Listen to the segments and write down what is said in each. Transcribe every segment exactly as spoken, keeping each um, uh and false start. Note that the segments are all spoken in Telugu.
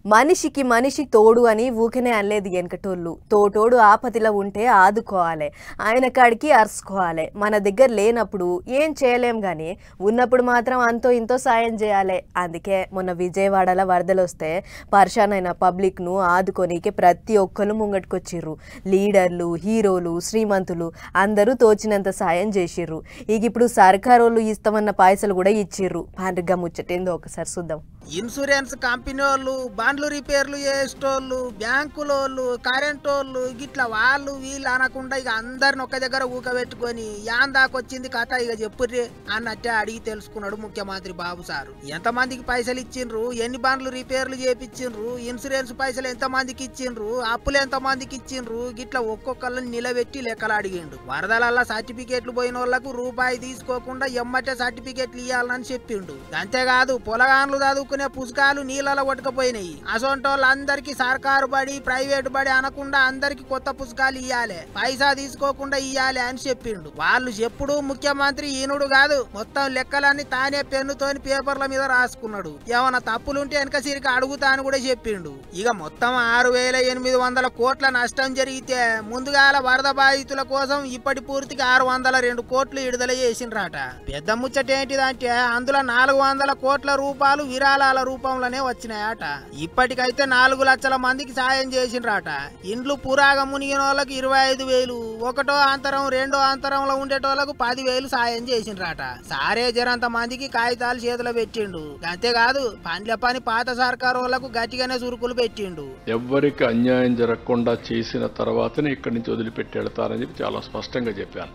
మనిషికి మనిషి తోడు అని ఊకనే అనలేదు వెనకటోళ్ళు. తోటోడు ఆపతిలో ఉంటే ఆదుకోవాలి, ఆయన కాడికి అరుచుకోవాలి. మన దగ్గర లేనప్పుడు ఏం చేయలేం కానీ ఉన్నప్పుడు మాత్రం అంతో ఇంతో సాయం చేయాలి. అందుకే మొన్న విజయవాడలో వరదలు వస్తే పర్షాన్ అయిన పబ్లిక్ను ఆదుకోనికి ప్రతి ఒక్కరు ముంగట్టుకొచ్చిర్రు. లీడర్లు, హీరోలు, శ్రీమంతులు అందరూ తోచినంత సాయం చేసిర్రు. ఇక ఇప్పుడు సర్కారోళ్ళు ఇస్తామన్న పైసలు కూడా ఇచ్చిర్రు. పండుగ ముచ్చటేందో ఒకసారి చూద్దాం. ఇన్సూరెన్స్ కంపెనీ వాళ్ళు, బండ్లు రిపేర్లు చేసేటోళ్ళు, బ్యాంకులోళ్ళు, కరెంట్ వాళ్ళు గిట్లా వాళ్ళు వీళ్ళు అనకుండా ఇక అందరిని ఒక దగ్గర ఊకబెట్టుకొని యాందాకొచ్చింది కథ ఇక చెప్పుర్రి అన్నట్టే అడిగి తెలుసుకున్నాడు ముఖ్యమంత్రి బాబు సారు. ఎంతమందికి పైసలు ఇచ్చిండ్రు, ఎన్ని బండ్లు రిపేర్లు చేపించిండ్రు, ఇన్సూరెన్స్ పైసలు ఎంత మందికి ఇచ్చిండ్రు, అప్పులు ఎంత మందికి ఇచ్చిండ్రు, గిట్లా ఒక్కొక్కళ్ళని నిలబెట్టి లెక్కలు అడిగిండు. వరదలల్లా సర్టిఫికెట్లు పోయిన వాళ్ళకు రూపాయి తీసుకోకుండా ఎమ్మటే సర్టిఫికెట్లు ఇవ్వాలని చెప్పిండు. అంతేకాదు పొలగాన్లు చదువుకు పుస్తకాలు నీళ్ళలో కొట్టుకుపోయినాయి. అసొంటోళ్ళందరికి సర్కారు బడి, ప్రైవేట్ బడి అనకుండా అందరికి కొత్త పుస్తకాలు ఇయ్యాలి, పైసా తీసుకోకుండా ఇయ్యాలి అని చెప్పిండు. వాళ్ళు చెప్పుడు ముఖ్యమంత్రి ఈనుడు కాదు, మొత్తం లెక్కలన్నీ తానే పెన్నుతోని పేపర్ల మీద రాసుకున్నాడు. ఏమన్నా తప్పులుంటే వెనక సిరికి అడుగుతా అని కూడా చెప్పిండు. ఇక మొత్తం ఆరు వేల ఎనిమిది వందల కోట్ల నష్టం జరిగితే ముందుగాల వరద బాధితుల కోసం ఇప్పటి పూర్తికి ఆరు వందల రెండు కోట్లు విడుదల చేసిండ్రట. పెద్ద ముచ్చటేంటిదంటే అందులో నాలుగు వందల కోట్ల రూపాయలు విరాళ రూపంలోనే వచ్చినాయట. ఇప్పటికైతే నాలుగు లక్షల మందికి సాయం చేసిండ్రట. ఇండ్లు పురాగా మునిగిన వాళ్ళకి ఇరవై ఐదు వేలు, ఒకటో అంతరం రెండో అంతరంలో ఉండేటోళ్లకు పది వేలు సాయం చేసిండ్రట. సారే జరంత మందికి కాగితాలు చేతులు పెట్టిండు. అంతేకాదు పండ్ల పని పాత సర్కారు వాళ్ళకు గట్టిగానే సురుకులు పెట్టిండు. ఎవ్వరికి అన్యాయం జరగకుండా చేసిన తర్వాతనే ఇక్కడి నుంచి వదిలిపెట్టి వెళ్తారని చెప్పి చాలా స్పష్టంగా చెప్పాను.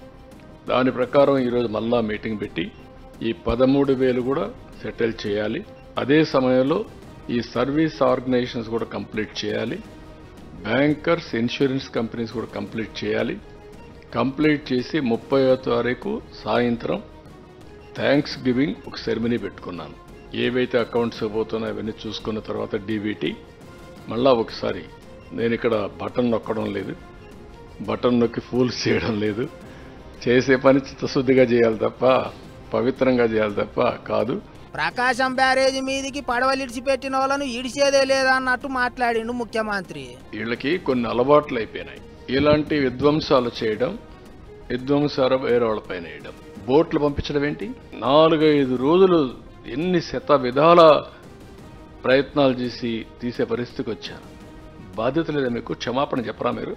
దాని ప్రకారం ఈరోజు మళ్ళా మీటింగ్ పెట్టి ఈ పదమూడు వేలు కూడా సెటిల్ చేయాలి. అదే సమయంలో ఈ సర్వీస్ ఆర్గనైజేషన్స్ కూడా కంప్లీట్ చేయాలి. బ్యాంకర్స్, ఇన్సూరెన్స్ కంపెనీస్ కూడా కంప్లీట్ చేయాలి. కంప్లీట్ చేసి ముప్పైవ తారీఖు సాయంత్రం థ్యాంక్స్ గివింగ్ ఒక సెరమనీ పెట్టుకున్నాను. ఏవైతే అకౌంట్స్ పోతున్నాయో అవన్నీ చూసుకున్న తర్వాత డీబీటీ మళ్ళా ఒకసారి నేను ఇక్కడ బటన్ నొక్కడం లేదు, బటన్ నొక్కి ఫూల్స్ చేయడం లేదు. చేసే పని చిత్తశుద్ధిగా చేయాలి తప్ప, పవిత్రంగా చేయాలి తప్ప కాదు. ప్రకాశం బ్యారేజీ మీదికి పడవలు ఇడిచిపెట్టిన వాళ్ళను ఇడిచేదే లేదన్నట్టు మాట్లాడిండు ముఖ్యమంత్రి. వీళ్ళకి కొన్ని అలవాట్లు అయిపోయినాయి. ఇలాంటి విధ్వంసాలు చేయడం, విధ్వంసాలు వేరే వాళ్ళ పైన వేయడం, బోట్లు పంపించడం ఏంటి. నాలుగైదు రోజులు ఎన్ని శత విధాల ప్రయత్నాలు చేసి తీసే పరిస్థితికి వచ్చారు. బాధ్యత లేదా మీకు? క్షమాపణ చెప్పరా మీరు?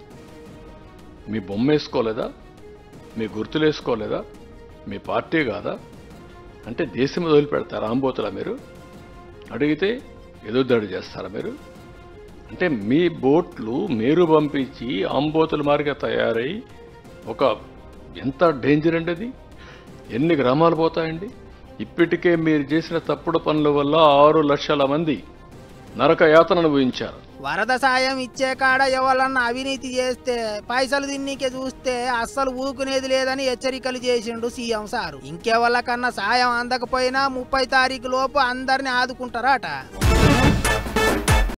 మీ బొమ్మ వేసుకోలేదా? మీ గుర్తులు వేసుకోలేదా? మీ పార్టీ కాదా? అంటే దేశం వదిలిపెడతారా? ఆంబోతులా మీరు? అడిగితే ఎదురుదాడి చేస్తారా మీరు? అంటే మీ బోట్లు మీరు పంపించి ఆంబోతుల మారిగా తయారై ఒక ఎంత డేంజర్ అండి అది. ఎన్ని గ్రామాలు పోతాయండి. ఇప్పటికే మీరు చేసిన తప్పుడు పనుల వల్ల ఆరు లక్షల మంది నరక యాతన అనుభవించారు. వరద సాయం ఇచ్చే కాడ ఎవరన్నా అవినీతి చేస్తే పైసలు తిన్నీకే చూస్తే అస్సలు ఊకునేది లేదని హెచ్చరికలు చేసిండు సీఎం సారు. ఇంకెవళ్ళకన్నా సాయం అందకపోయినా ముప్పై తారీఖు లోపు అందరిని ఆదుకుంటారట.